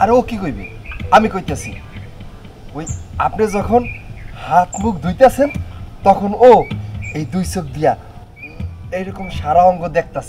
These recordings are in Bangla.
আর ও কি কইবে আমি কইতাছি ওই আপনি যখন হাত মুখ ধুইতেছেন তখন ও এই দুই চোখ দিয়া এইরকম সারা অঙ্গ দেখতাছে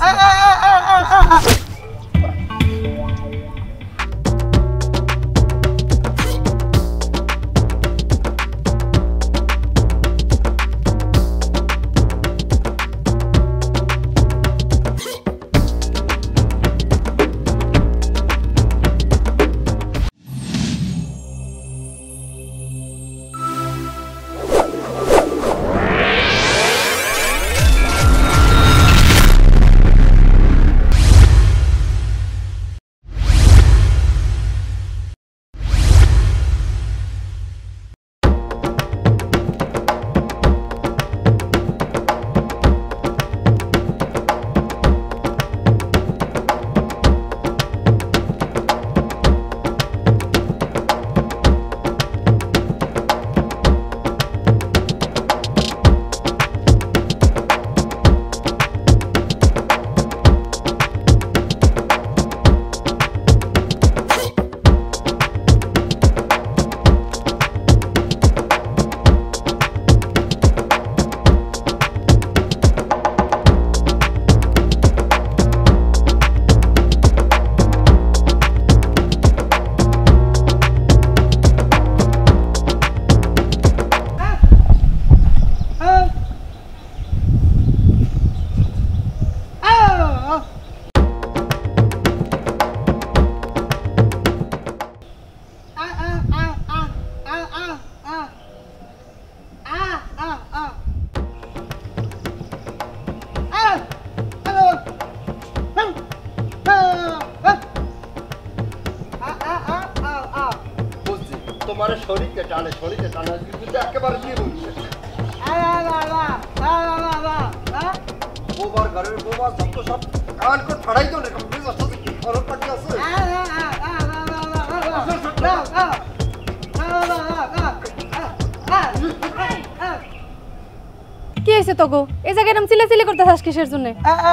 কি হইছে তোগো এই জায়গায় এরকম চিল্লাচিল্লি করতেছাস কিসের জন্য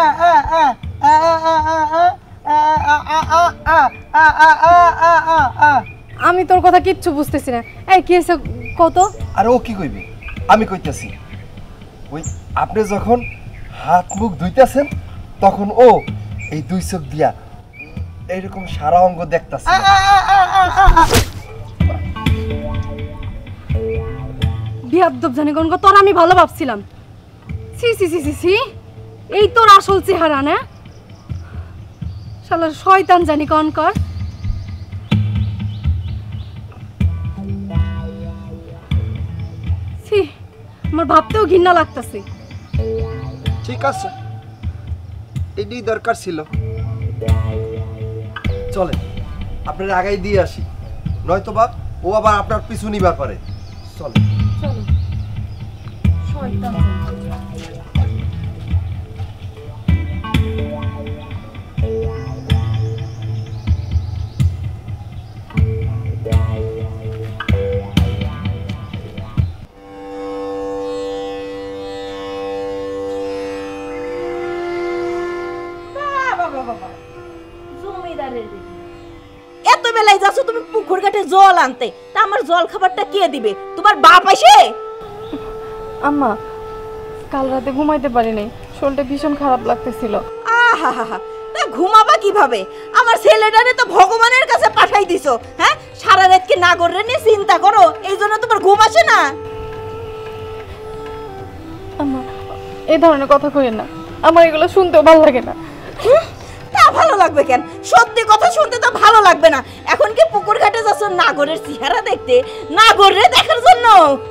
আমি তোর কথা কিচ্ছু বুঝতেছি না এই কি হইছে কত আর ও কি কইবে আমি কইতাছি ওই আপনি যখন হাত মুখ ধুইতেছেন তখন ও এই দুই চোখ দিয়া এইরকম সারা অঙ্গ দেখতাছে বিয়াদব জানি কোন তোর আমি ভালো ভাবছিলাম সি সি সি সি সি এই তোর আসল চেহারা না শালা শয়তান জানি কোন কর সি আমার ভাবতেও ঘৃণা লাগতাছে ঠিক আছে এটাই দরকার ছিল চলে আপনার আগাই দিয়ে আসি নয়তো বা ও আবার আপনার পিছু নিবার পারে চলে চলো শয়তান এত বেলায় যাচ্ছ তুমি পুকুর ঘাটে জল আনতে তা আমার জল খাবারটা কে দিবে তোমার বাপ আসে আম্মা কাল রাতে ঘুমাইতে পারি নাই শরীরটা ভীষণ খারাপ লাগতেছিল আহা তা ঘুমাবা কিভাবে আমার ছেলেটারে তো ভগবানের কাছে পাঠাই দিছো হ্যাঁ সারা রাত কি নাগরে নিয়ে চিন্তা করো এই জন্য তোমার ঘুম আসে না আম্মা এই ধরনের কথা কইেন না আমার এগুলো শুনতেও ভালো লাগে না তা ভালো লাগবে কেন সত্যি কথা শুনতে তো ভালো লাগবে না এখন কি পুকুর ঘাটে যাচ্ছ নাগরের চেহারা দেখতে নাগরে দেখার জন্য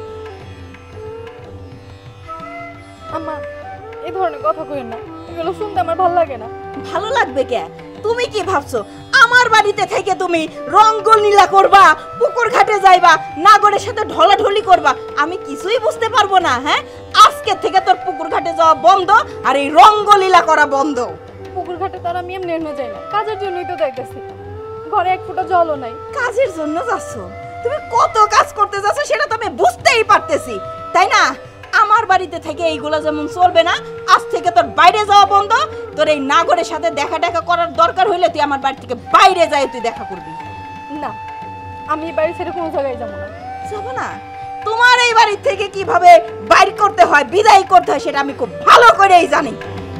আম্মা এই ধরনের কথা কইেন না এগুলো শুনতে আমার ভালো লাগে না ভালো লাগবে কে তুমি কি ভাবছো আমার বাড়িতে থেকে তুমি রঙ্গলীলা করবা পুকুর ঘাটে যাইবা নাগরের সাথে ঢলাঢলি করবা আমি কিছুই বুঝতে পারবো না হ্যাঁ আজকে থেকে তোর পুকুর ঘাটে যাওয়া বন্ধ আর এই রঙ্গলীলা করা বন্ধ পুকুর ঘাটে তার আমি এমনি এমনি যাই না কাজের জন্যই তো যাইতেছি ঘরে এক ফোঁটা জলও নাই কাজের জন্য যাচ্ছ তুমি কত কাজ করতে যাচ্ছ সেটা তো আমি বুঝতেই পারতেছি তাই না আমার বাড়িতে থেকে এইগুলো যেমন চলবে না আজ থেকে তোর বাইরে যাওয়া বন্ধ তোর এই নাগরের সাথে দেখা করার দরকার হইলে তুই আমার বাড়ি থেকে বাইরে যাই তুই দেখা করবি না, আমি এই বাড়ি ছেড়ে কোনো জায়গায় যাবো না। যাবো না? তোমার এই বাড়ি থেকে কিভাবে বাইর করতে হয়, বিদায় করতে হয় সেটা আমি খুব ভালো করেই জানি।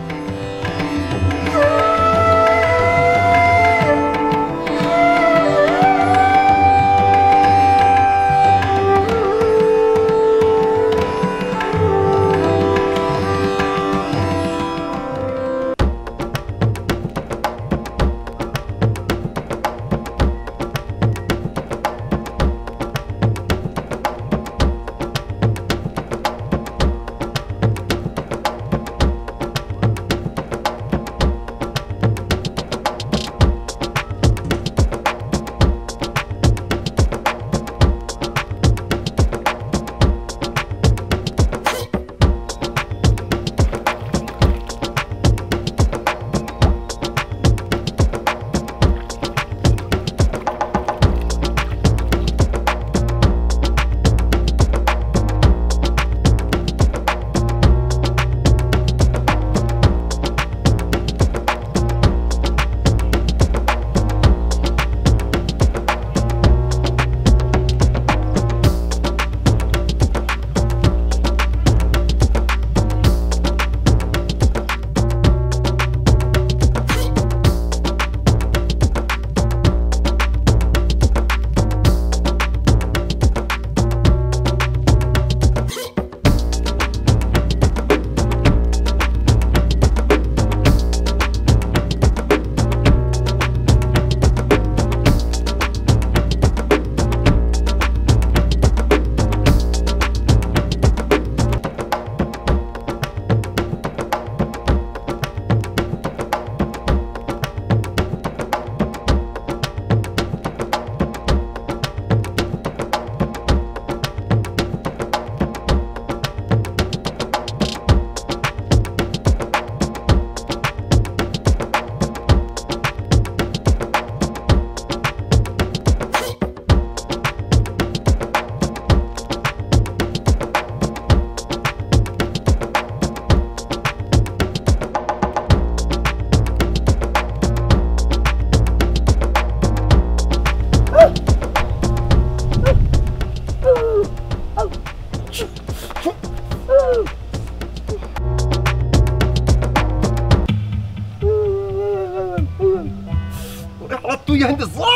তুই আনতে যা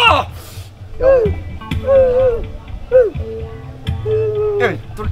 এই তোর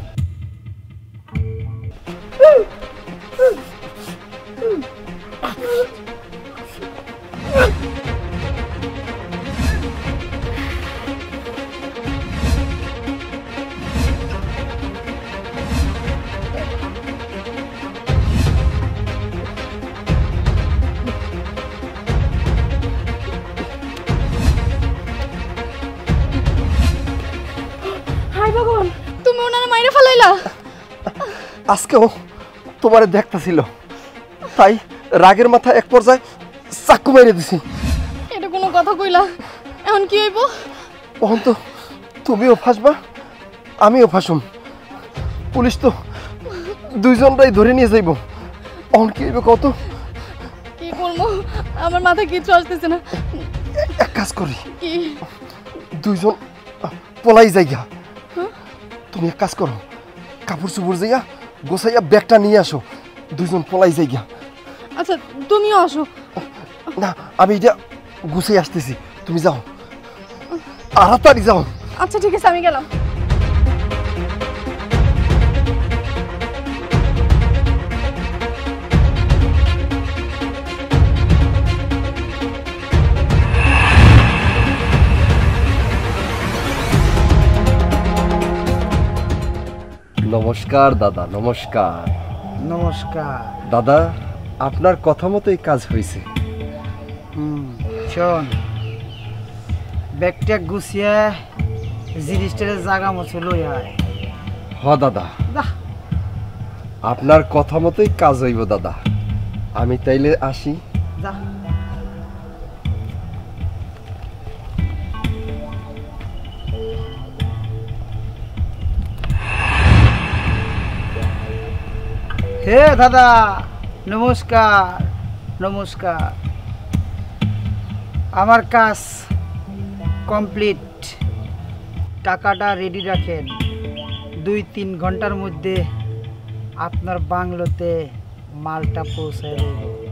আজকেও তোমারে দেখতেছিল তাই রাগের মাথা এক পর্যায়ে চাকু মেরে দিছি। এটা কোনো কথা কইলা? এখন কি হইব? তখন তো তুমিও ফাঁসবা আমিও ফাঁসুম। পুলিশ তো দুইজনটাই ধরে নিয়ে যাইব। এখন কি হইব কত? কি করবো আমার মাথায় কিছু আসতেছে না। এক কাজ করি, কি? দুইজন পলাই যাইয়া। তুমি এক কাজ করো, কাপড় চুপড় যাইয়া গোছাইয়া ব্যাগটা নিয়ে আসো, দুইজন পলাই যাইয়া। আচ্ছা তুমিও আসো। না আমি এটা গুছাই আসতেছি, তুমি যাও তাড়াতাড়ি যাও। আচ্ছা ঠিক আছে আমি গেলাম। নমস্কার দাদা। নমস্কার। নমস্কার দাদা, আপনার কথা মতোই কাজ হয়েছে। শোন, ব্যাগটা গুছিয়ে জিনিসটার জায়গা মতো লই আয়। হ দাদা, আপনার কথা মতোই কাজ হইব দাদা। আমি তাইলে আসি। যা। হে দাদা, নমস্কার নমস্কার। আমার কাজ কমপ্লিট। টাকাটা রেডি রাখেন, 2-3 ঘন্টার মধ্যে আপনার বাংলোতে মালটা পৌঁছায় দেব।